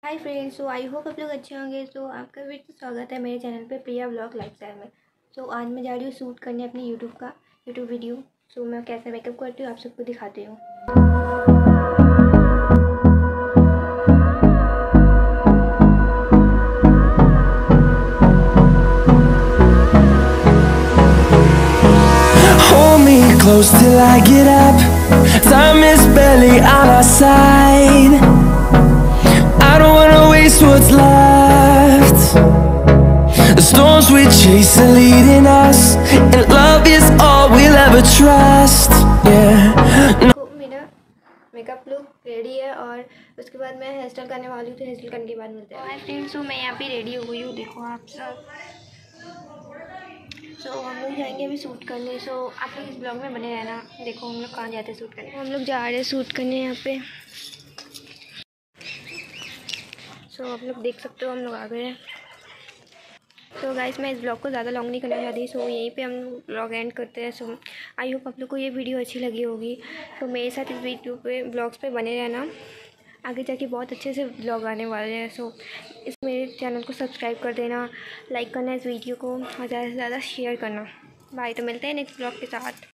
Hi friends, I hope आप लोग अच्छे होंगे। आपका फिर से स्वागत है मेरे चैनल पे प्रिया व्लॉग लाइफस्टाइल में। आज मैं जा रही हूँ शूट करने अपनी यूट्यूब वीडियो। मैं कैसे मेकअप करती हूँ आप सबको दिखाती हूँ। Hold me close till I get up. Time is barely on our side. I don't wanna waste what's left. The storms we chase are leading us, and love is all we'll ever trust. Yeah. मेरा makeup look ready है और उसके बाद मैं hair style करने वाली हूँ। तो हेयर स्टाइल करने के बाद मिलते हैं। हाय फ्रेंड्स, मैं यहाँ पे रेडी हो गई हूँ, देखो आप सब। हम लोग जाएंगे अभी शूट करने। आप लोग इस ब्लॉग में बने रहना। देखो हम लोग कहाँ जाते हैं शूट करने। हम लोग जा रहे हैं शूट करने यहाँ पे। आप लोग देख सकते हो हम लोग आ गए हैं। गाइस, मैं इस ब्लॉग को ज़्यादा लॉन्ग नहीं करना चाहती। यहीं पे हम ब्लॉग एंड करते हैं। आई होप आप लोग को ये वीडियो अच्छी लगी होगी। मेरे साथ इस वीडियो पे ब्लॉग्स पे बने रहना। आगे जाके बहुत अच्छे से ब्लॉग आने वाले हैं। इस मेरे चैनल को सब्सक्राइब कर देना, लाइक करना इस वीडियो को और ज़्यादा से ज़्यादा शेयर करना। बाय। तो मिलते हैं नेक्स्ट ब्लॉग के साथ।